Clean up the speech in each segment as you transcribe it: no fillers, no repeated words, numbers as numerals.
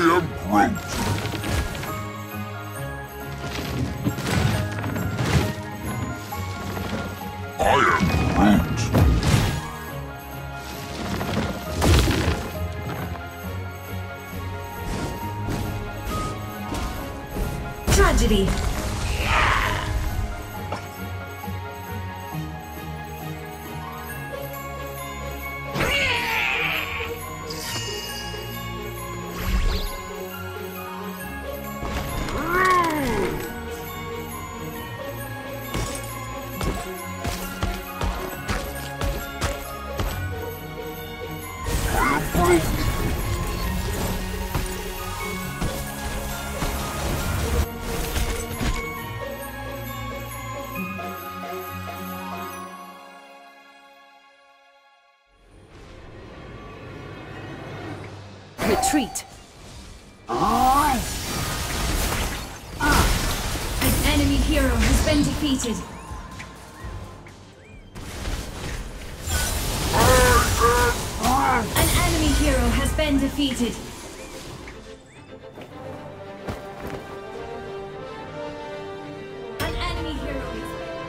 am Groot. I am Groot. Tragedy. Retreat. An enemy hero has been defeated. An enemy hero has been defeated. An enemy hero has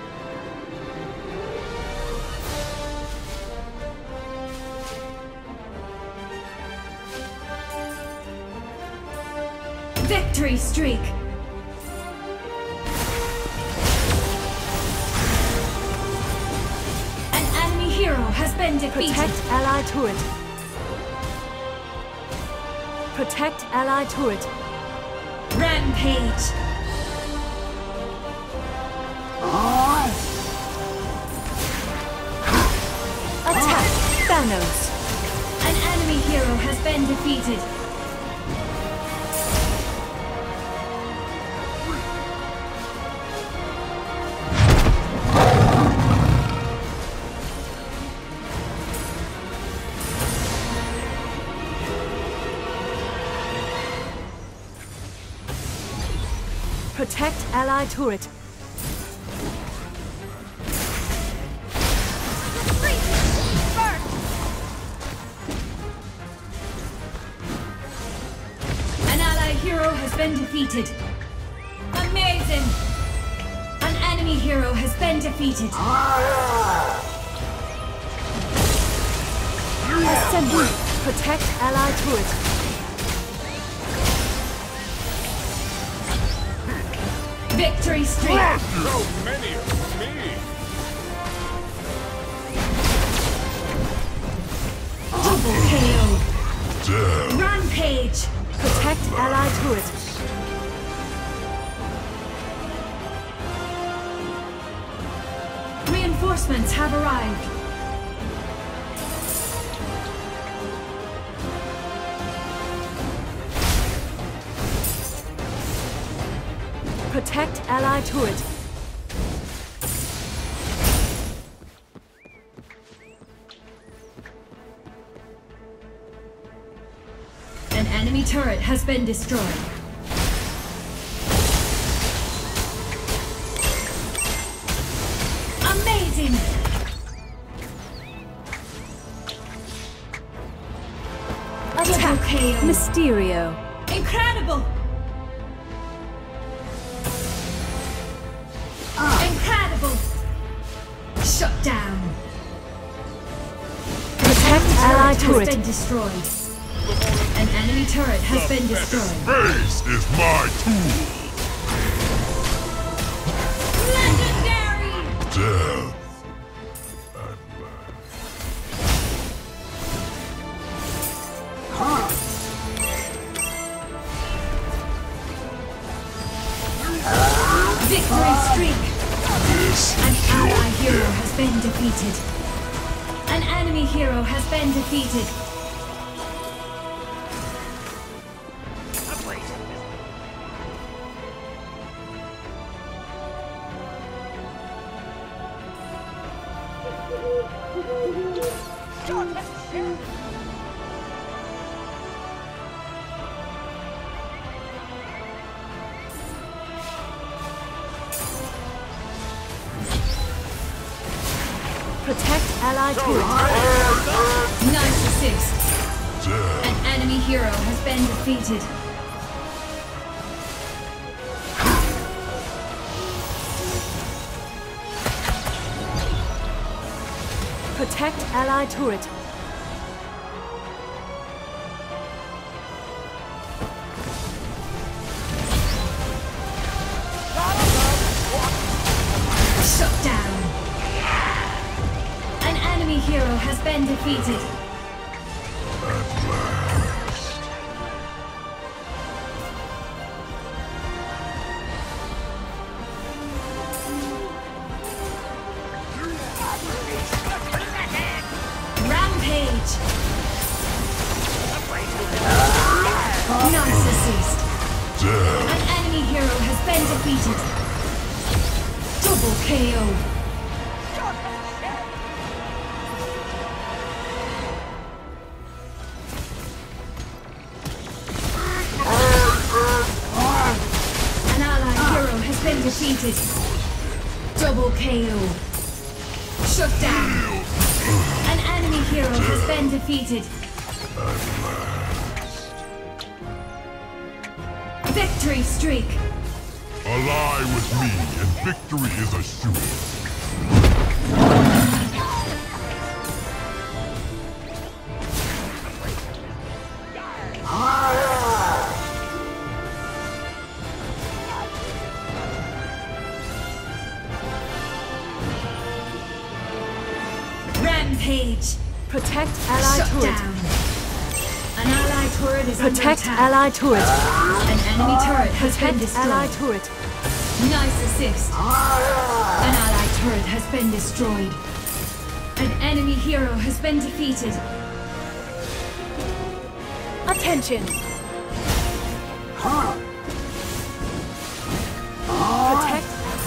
Victory streak! An enemy hero has been defeated! Protect allied turret. Protect allied turret. Rampage! Attack Thanos. An enemy hero has been defeated! Protect allied turret. An allied hero has been defeated. Amazing! An enemy hero has been defeated. Assembly. Protect allied turret. Victory streak! So many of me. Double KO! Damn. Rampage! Protect allied turret. Reinforcements have arrived. Protect allied turret. An enemy turret has been destroyed. Amazing! Attack KO. Mysterio. Incredible! Incredible! Shut down! Protect allied Has turret. been destroyed. An enemy turret has been destroyed. Space is my tool. Legendary! Death. Victory streak! This An is your ally hero death. has been defeated. An enemy hero has been defeated. Protect allied turret. Nice assist. Death. An enemy hero has been defeated. Protect allied turret. Shut down. An enemy hero has been defeated. Rampage. Nice assist. Damn. An enemy hero has been defeated. Double KO. An allied hero has been defeated. Double KO. Shut down. An enemy hero has been defeated. Victory streak. Ally with me, and victory is assured. Rampage. Protect allied Shut turret. down. An allied turret is under Protect attack. allied turret. An enemy turret has been Protect allied destroyed. turret. Nice assist. An allied turret has been destroyed. An enemy hero has been defeated. Attention. Protect.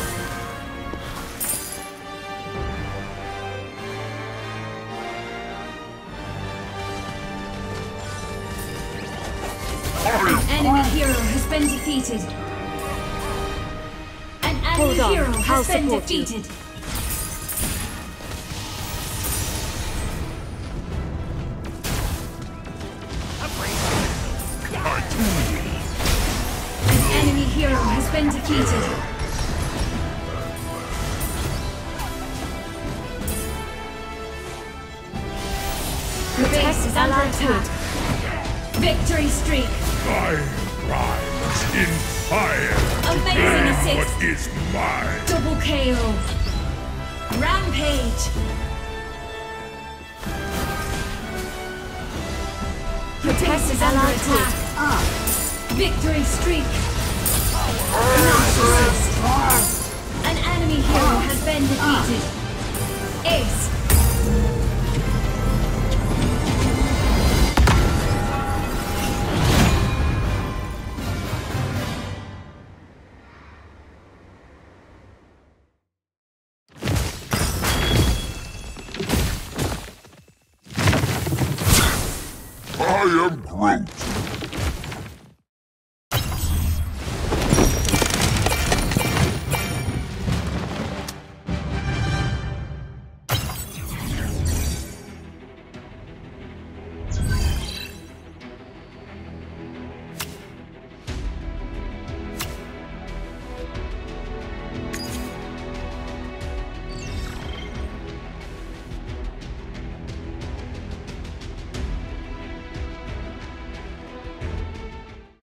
An enemy hero has been defeated. An enemy Hold on, hero I'll has been support you. defeated. An enemy hero has been defeated. The base is under allied attack. Victory streak. I rise in fire. Amazing assist. What is mine? Double KO. Rampage. Protect Is under allied attack. turret. Victory streak. Nice assist. An enemy hero has been defeated. Ace. I am Groot.